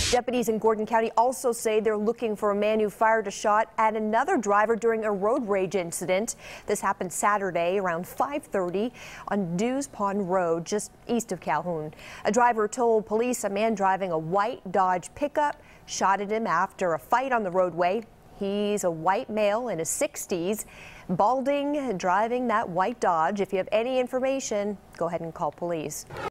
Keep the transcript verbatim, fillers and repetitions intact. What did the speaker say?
Deputies in Gordon County also say they're looking for a man who fired a shot at another driver during a road rage incident. This happened Saturday around five thirty on Dews Pond Road, just east of Calhoun. A driver told police a man driving a white Dodge pickup shot at him after a fight on the roadway. He's a white male in his sixties, balding, driving that white Dodge. If you have any information, go ahead and call police.